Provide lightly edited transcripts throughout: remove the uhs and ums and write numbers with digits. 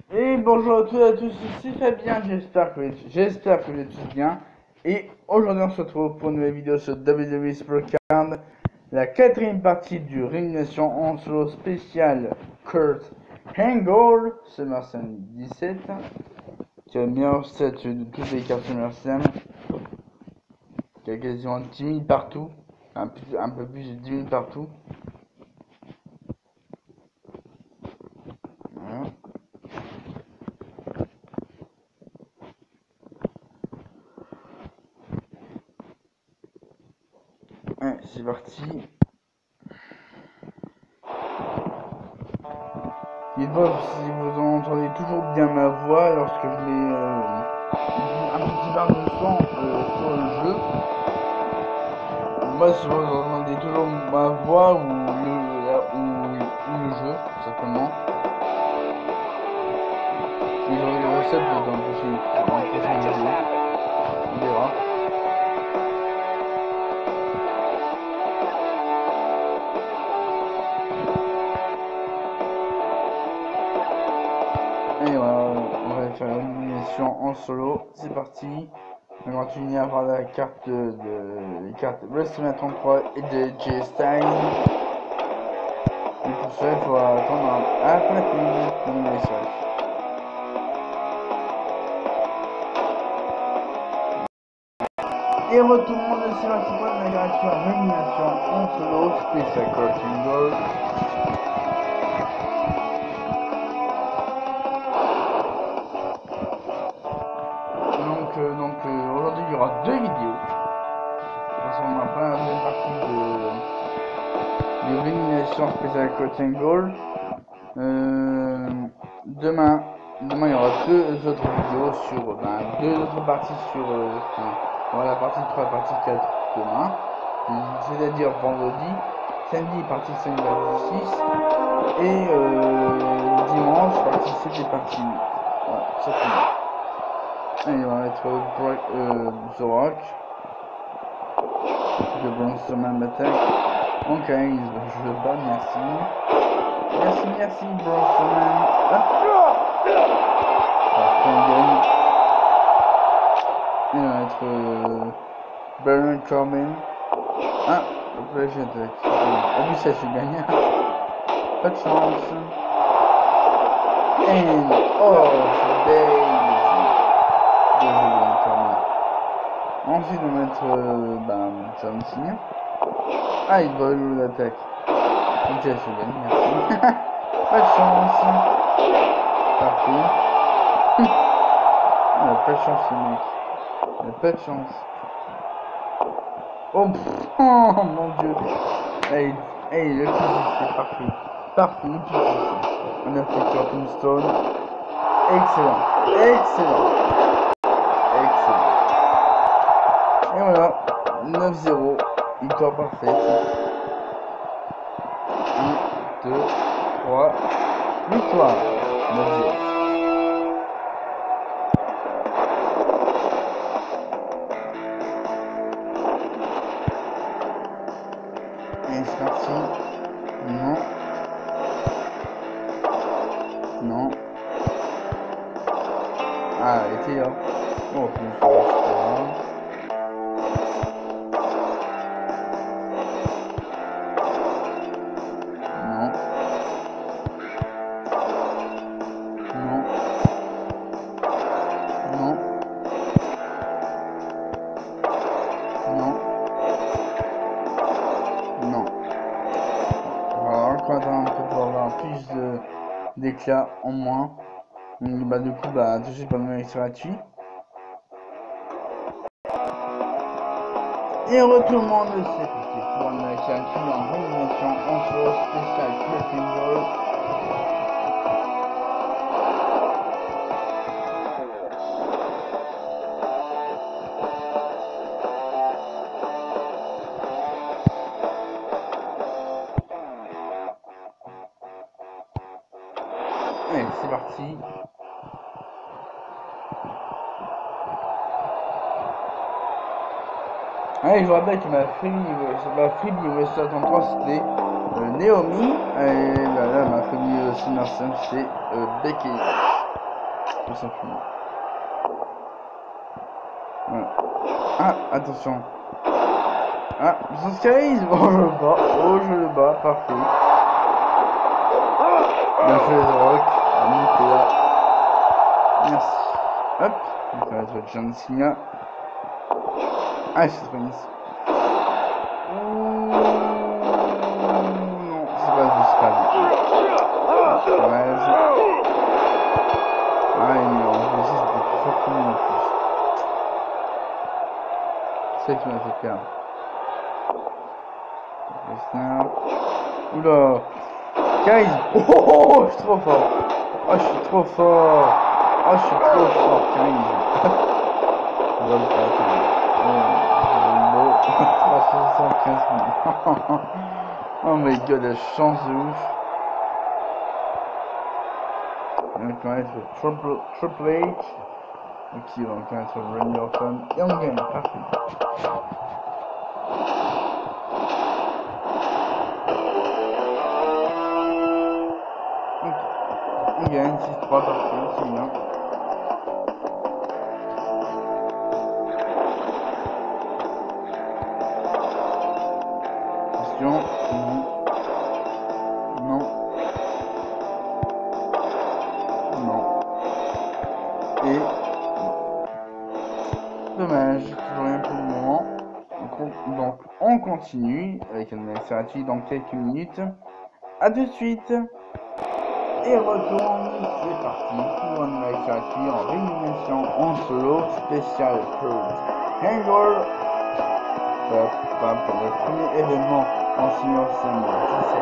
Et bonjour à tous et à tous, c'est Fabien, j'espère que vous êtes tous bien. Et aujourd'hui on se retrouve pour une nouvelle vidéo sur WWE Supercard, la quatrième partie du Réunion en solo spécial Kurt Angle, SummerSlam 17, qui a le meilleur set de toutes les cartes SummerSlam, qui a quasiment 10 000 partout, un peu plus de 10 000 partout. Voilà. Ouais, c'est parti. Dites-moi si vous entendez toujours bien ma voix lorsque je mets un petit barre de son sur le jeu. Moi, si vous entendez toujours ma voix ou le jeu, tout simplement. Et j'aurai les recettes dans le prochain vidéo. On verra. Et voilà, on va faire une élimination en solo. C'est parti. On va continuer à avoir la carte les cartes WrestleMania 33 et de J Styles. Et pour ça, il faut attendre après la pub pour les messages. Et re tout le monde, c'est parti pour une agression en élimination en solo spécial Kurt Angle. Donc aujourd'hui il y aura deux vidéos. Parce qu'on n'a pas la deuxième partie de l'élimination spéciale Kurt Angle. Demain il y aura deux autres vidéos sur deux autres parties sur voilà, la partie 3 et la partie 4 demain. C'est-à-dire vendredi, samedi partie 5 partie 6 et dimanche partie 7 et partie 8. Voilà, ça fait. Allez, on va mettre The Rock. Le Braun Strowman m'attaque. Ok, je le bats, merci. Merci, Braun Strowman. Parfait, on gagne. Et on va mettre Baron Corbin. Ah, après j'attaque. Ah oui, ça j'ai gagné. Pas de chance. And days. Ensuite on va mettre John Cena. Ah, il va où l'attaque. Ok, j'ai gagné, merci. Pas de chance. Parfait. Il a pas de chance, ce mec. Il a pas de chance. Oh, oh mon dieu. Hey, le coup, c'est parfait. Parfait, le coup. On a fait sur Tombstone. Excellent. Et voilà. 9-0. Victoire parfaite. 1, 2, 3. Victoire. 9-0. Et c'est parti. Non. Ah, elle était là. Oh, plus c'est pas grave. Non. Alors, encore attendre un peu pour avoir plus d'éclat en moins. Donc, du coup, tout de suite, pas de numérique gratuit. Et retour le monde, c'est parti pour un numérique gratuit en réanimation en solo spécial Kurt Angle. Allez, c'est parti. Allez, je vous rappelle que ma freebie West 33 c'était Naomi. Et là, ma freebie SummerSlam c'était Becky. tout simplement. Voilà. Ah, attention. Ah, puissance charisme. Oh, je le bats. Oh, je le bats. Parfait. Bien fait, The Rock. Nickel là. Merci. Hop. Donc, ça va être John Cena. Ah, c'est trop nice. Non, c'est pas lui, c'est pas lui. Dommage. Ah, mais en plus, c'était plus fort que moi en plus. C'est ça qui m'a fait perdre. Oula. Guys. Oh, oh, oh, je suis trop fort. Oh, je suis trop fort. Oh, je suis trop fort, Guys. On va le faire. Oh, 375 000. Oh my god, la chance de ouf. Donc on va être Triple H. Ok, donc on va être Randy Orton. Et on gagne, parfait. Ok, on gagne 6-3, parfait, c'est bien. Question, non. Non. Non. Et... dommage, toujours rien pour le moment. Donc on continue avec un accélérateur dans quelques minutes. A tout de suite. Et retourne, c'est parti pour un accélérateur en réanimation en solo spécial Kurt Angle. Pour le premier événement en SummerSlam 17.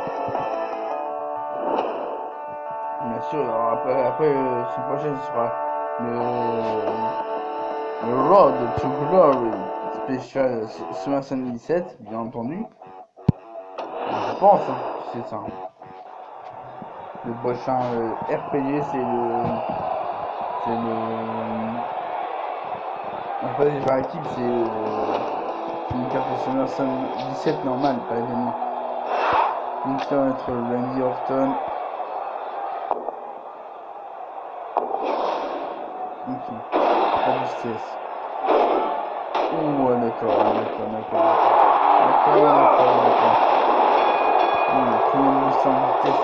Bien sûr, alors après son prochain sera le Road to Glory spécial SummerSlam 17, bien entendu. Je pense, hein, c'est ça. Le prochain RPG, c'est pas des interactifs, c'est une carte de SummerSlam 17 normale, pas événement. Donc ça va être Randy Orton. Ok. Robustesse. Oh ouais, d'accord. Combien de boost en vitesse,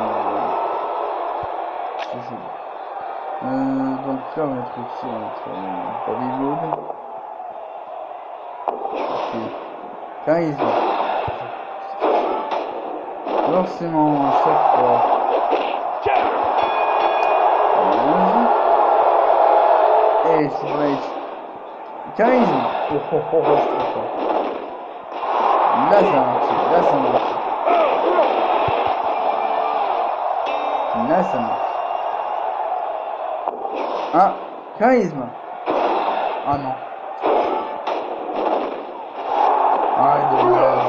c'est chaud. Donc là on va être aussi, on va être Hollywood. Ok. Charisme. Forcément à chaque fois. Et Triple H. Charisme. Oh, je suis trop fort. Là ça marche. Ah, charisme. Ah non. Ah, dommage.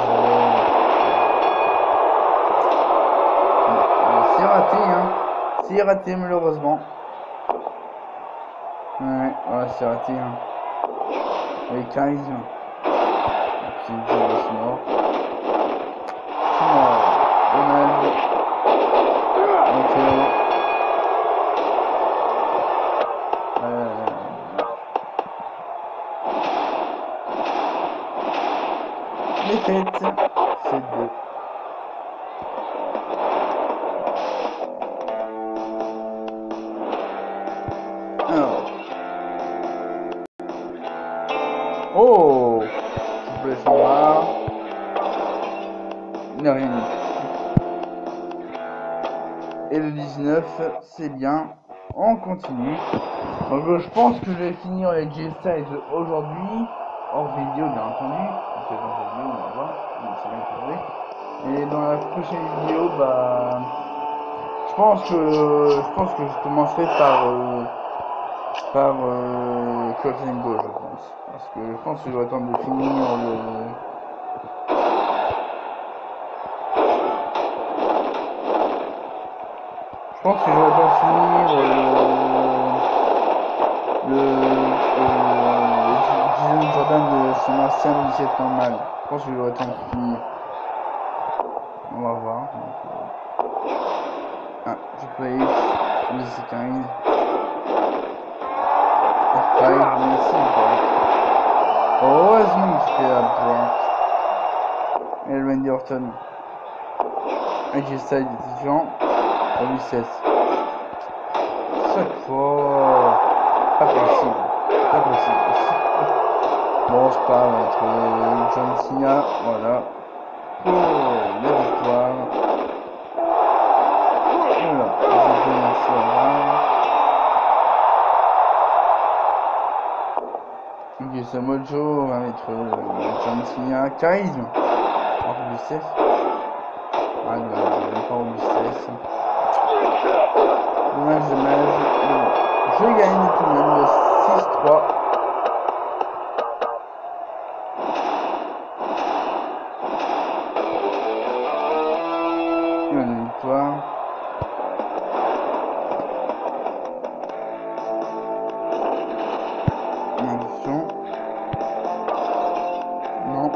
C'est raté, hein. C'est raté, malheureusement. Ouais, c'est raté, hein. Avec charisme. C'est mort. Dommage. Ok. Défaite, c'est 2. Alors. Oh, Triple H en bas. Il n'a rien eu. Et le 19, c'est bien. On continue. Donc je pense que je vais finir les G-Sides aujourd'hui. Hors vidéo, bien entendu. Peut-être en vidéo, on va voir. C'est bien trouvé. Et dans la prochaine vidéo, bah... Je pense que je commencerai par Kurt Angle, je pense. Parce que je pense que je vais attendre de finir Je pense que je vais attendre de finir Jason Jordan de SummerSlam 17 normal. Je pense que je vais attendre de finir. On va voir. Ah, Triple H, c'est 15. F5, merci Brock. Heureusement que c'était là Brock. Et Randy Orton. AJ Styles était genre. On lui cesse. Chaque fois. Pas possible. Pas possible. Bon, c'est pas entre John Cena. Voilà. Pour la victoire. Voilà. Je dis merci, au revoir. Ok, Samoa Joe va mettre John Cena. Charisme. En justesse. Ah non, je vais pas en justesse. Dommage, dommage. Je gagne tout de même le 6-3. Et on a une victoire. Attention. Non.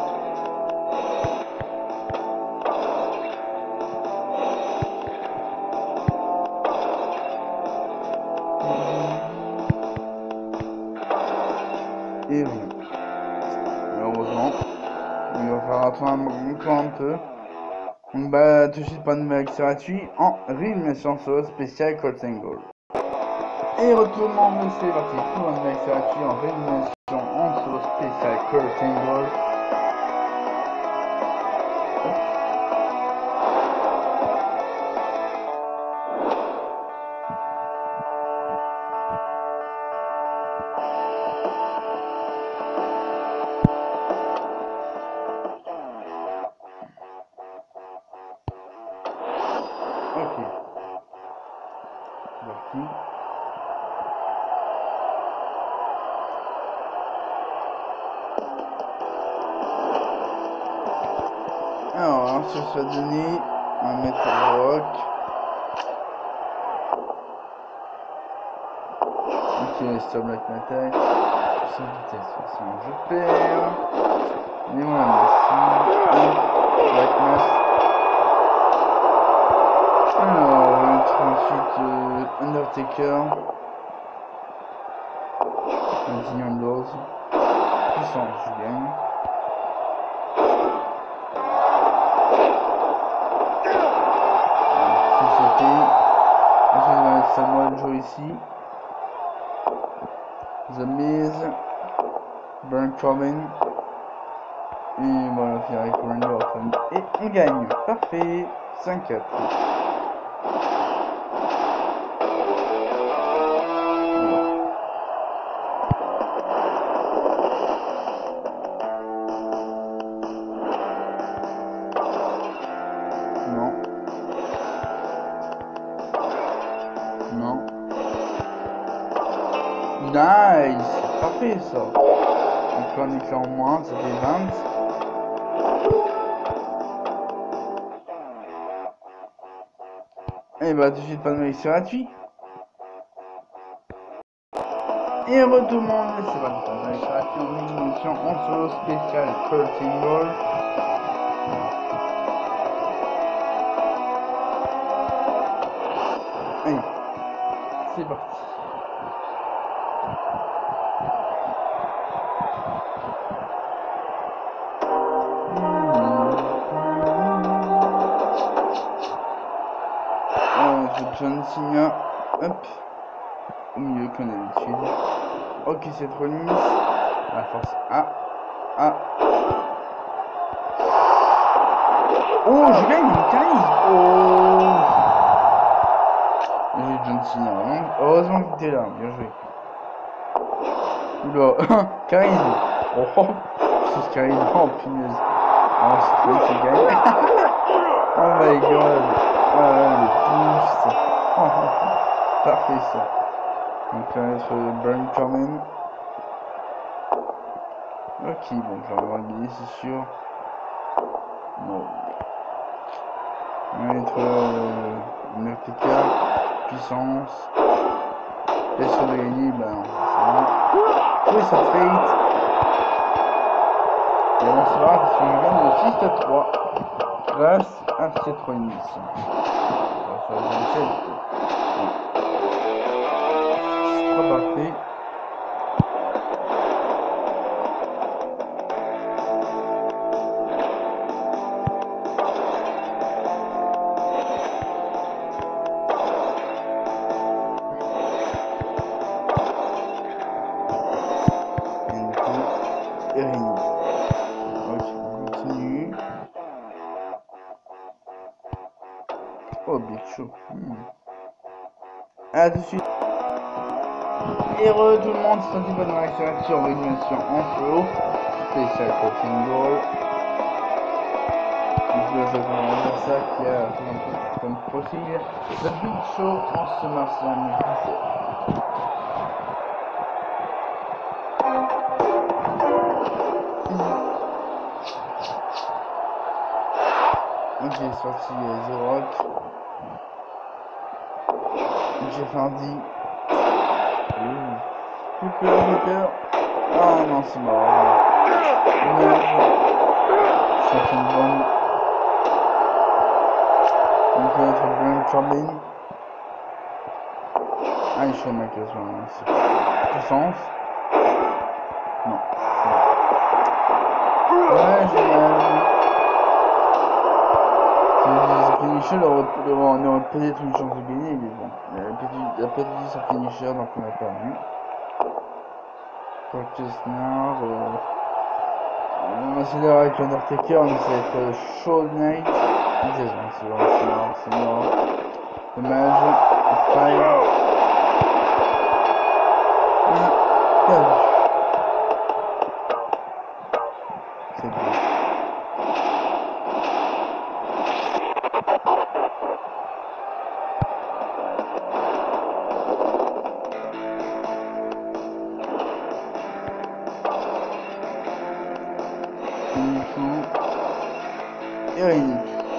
Et rien. Malheureusement. Il va falloir attendre encore un peu. Donc bah tout de suite pas de nouvelle gratuit en réanimation solo spécial Colt Angle. Et retournement de c'est parti pour un nouvelle gratuit en réanimation en solo spécial Colt Angle. Ok. Parti. Alors, sur ce donné, on va mettre le rock. Ok, stop black attack. Sans vitesse, sinon je perds. Et voilà, merci. Black mass. Alors, on va mettre ensuite Undertaker. Continuum Doors. Puissance, je gagne. Société. Ensuite, on va mettre Samoa Joe ici. The Miz. Baron Corbin. Et voilà, finir avec Randy Orton. Et on gagne. Parfait. 5-4. Non. Nice. Parfait ça. Donc un éclat en moins, ça fait 20. Et bah tout de suite pas de nouvelles gratuit. Et retournons le c'est pas de nouvelles gratuit en émission en solo spécial Kurt Angle. Allez, c'est parti. John Cena, hop, au milieu comme d'habitude. Ok, cette remise, la force, oh, je gagne une charisme. Oh, j'ai John Cena, vraiment. Heureusement que t'es là, bien joué. Oula, charisme. Oh, c'est charisme, oh punaise. Oh, c'est trop, c'est gagne. Oh my god. Le boost. Parfait ça. Donc ça va être Baron Corbin. Ok, bon, je vais avoir gagné, c'est sûr. Bon. On va mettre Undertaker, puissance. Bien sûr de gagner, ben c'est ça fate. Et on se verra parce qu'on gagne le 6-3 grâce à cette remise. Ça va faire 27. C'est pas parfait. chaud. A tout de suite. Et re tout le monde, c'est un petit peu de réaction sur l'élimination en flow. Spécial coaching goal. Je vais faire ça qui a comme possible. The Big Show en ce SummerSlam 17. Ok, sorti The Rock. Jeff Hardy. Super. Ah non, c'est mort. C'est une bombe. Donc notre Braun Corbin. Ah, il Shawn Michaels, c'est puissance. Non. Ouais, Finisher on aurait peut-être une chance de gagner, mais bon. Il a pas dit sur Finisher, donc on a perdu. Brock Lesnar, on va se dire avec Undertaker, on essaie d'être Shawn Knight. C'est mort. Dommage. Five. Perdu. C'est bon. Et réuni.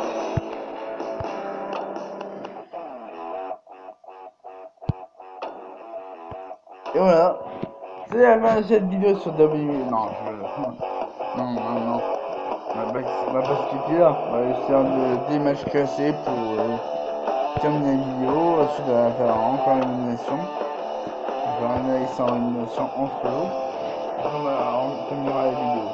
Et voilà, c'est la fin de cette vidéo sur WWE. Non, non. On va pas se quitter là. On va essayer des matchs classés pour terminer la vidéo. Ensuite, on va faire encore l'élimination. On va faire une analyse en élimination entre eux. On terminera la vidéo.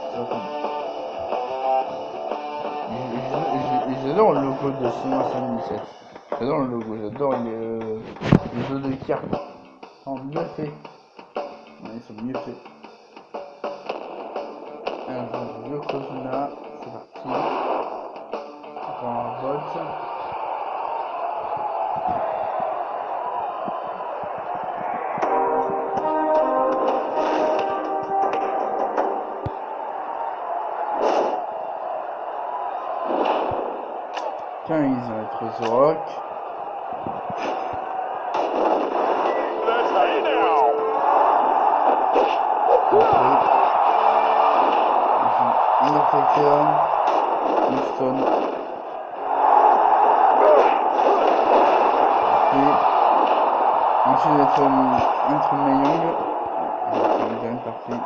J'adore le logo de SummerSlam 17. J'adore le logo, j'adore les jeux de cartes. Ils sont mieux faits. Ouais, ils sont mieux faits. Alors, le Kozuna, c'est parti. Encore un vote. Tiens, ils ont être The Rock. Undertaker, Houston. Ensuite être Mae Young. Parfait.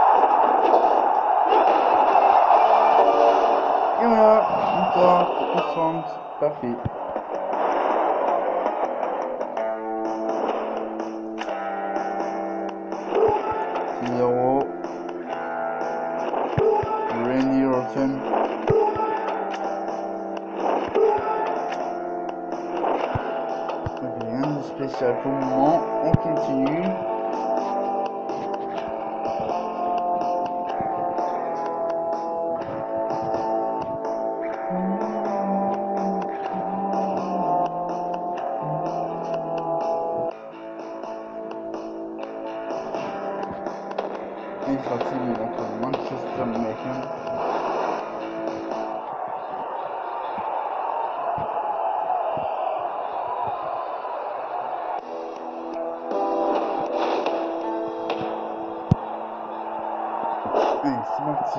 Et voilà, victoire, puissante, parfait. Cesaro. Randy Orton. Ok, rien de spécial pour le moment. On continue. Et sorti contre Manchester United. Allez, c'est parti.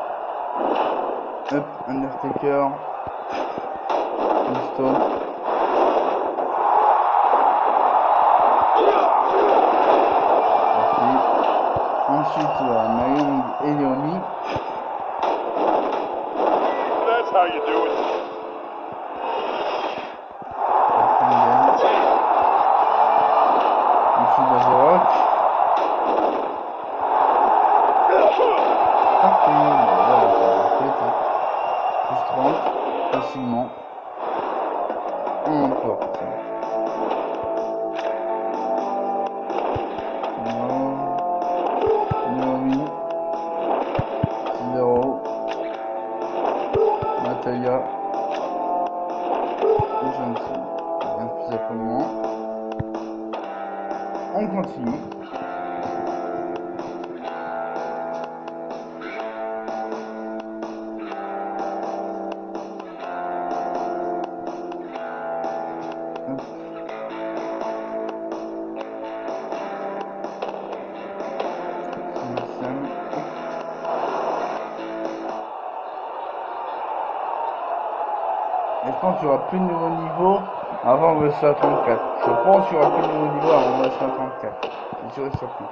Up, Undertaker. Houston. Ensuite, Mae Young et Naomi. That's how you do it. Ensuite, The Rock. Parfait, voilà, plus 30, facilement. On emporte. Naomi. Cesaro. Natalia. Johnson. simplement. On continue. Et je pense qu'il n'y aura plus de nouveau niveau avant le WrestleMania 34. Je pense qu'il n'y aura plus de nouveau niveau avant le WrestleMania 34. C'est sûr et certain.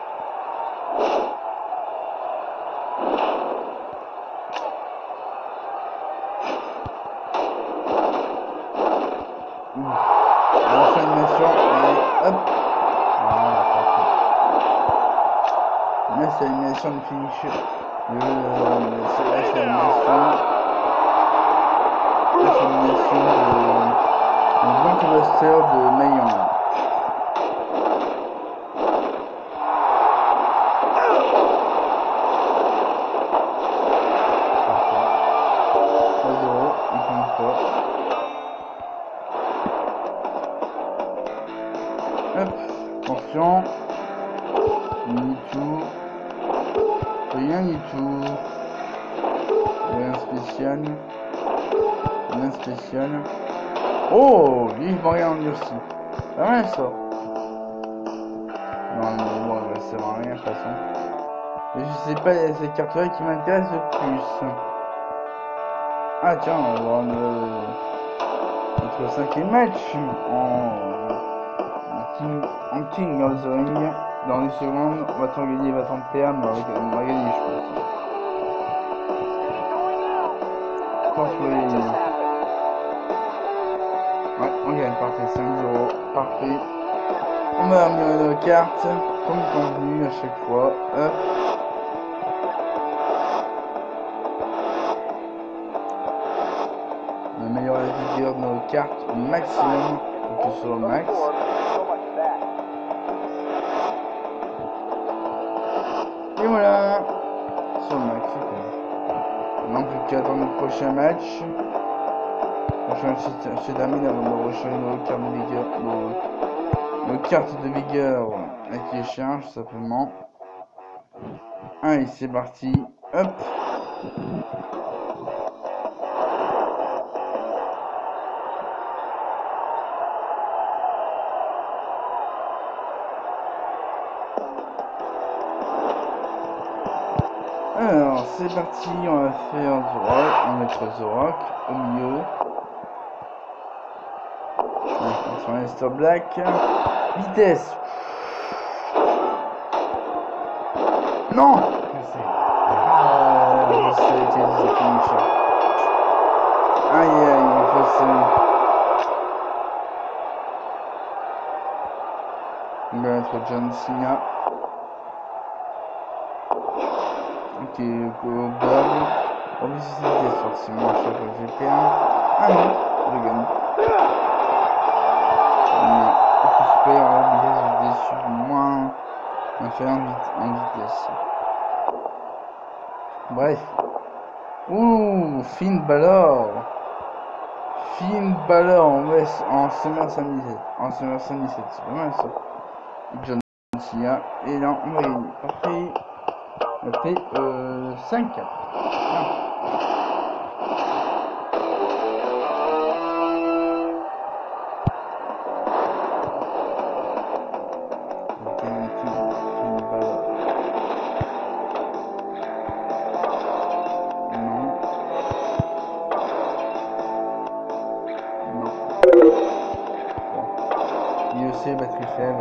L'enchaînation et hop. Voilà, parfait. Là c'est l'animation de finish. C'est l'animation. L'animation de Blockbuster de Mayhem. Hop, attention. Ni tout. Rien du tout. Rien spécial. Rien spécial. Oh, vive Marianne aussi. Pas mal ça. Non, mais bon, ça va rien de toute façon. Mais je sais pas, c'est cette carte-là qui m'intéresse le plus. Ah tiens, on va voir notre cinquième match en King of the Ring. Dans les secondes, on va tant gagner, va tant perdre, mais on va gagner, je pense. Je pense que ouais, on gagne, parfait, 5-0, parfait. On va améliorer nos cartes, comme convenu à chaque fois. Hop. On améliore la vigueur de nos cartes au maximum pour que ce soit au max. Et voilà, sur le max, super. Maintenant plus qu'à attendre le prochain match. Le prochain match se termine avant de recharger nos cartes de vigueur. Nos cartes de vigueur avec les charges simplement. Allez, c'est parti. Hop. Alors, c'est parti, on va faire The Rock, on va mettre The Rock au milieu. On va faire Lester Black. Vitesse. Non. Je sais, c'est fini. Aïe aïe, il faut on va mettre John Cena. Ok, Bob. Obésité, forcément, à chaque fois que je perds. Ah non, je gagne. Ok, super, en vitesse, je suis déçu de moins. On va faire en vitesse. Bref. Ouh, Finn Balor. Finn Balor en SummerSlam 17. En SummerSlam 17, c'est pas mal ça. John Cena. Et là, on va gagner. Parfait. On fait 5-4. IEC, batterie faible,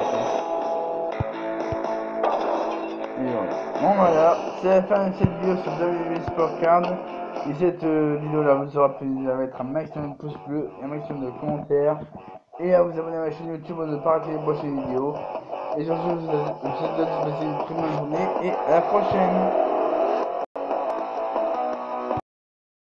et voilà. Bon voilà, c'est la fin de cette vidéo sur WWE Sport Card. Et cette vidéo là vous aura plaisir à mettre un maximum de pouces bleus et un maximum de commentaires. Et à vous abonner à ma chaîne YouTube pour ne pas rater les prochaines vidéos. Et sur ce, je vous souhaite de passer une très bonne journée et à la prochaine.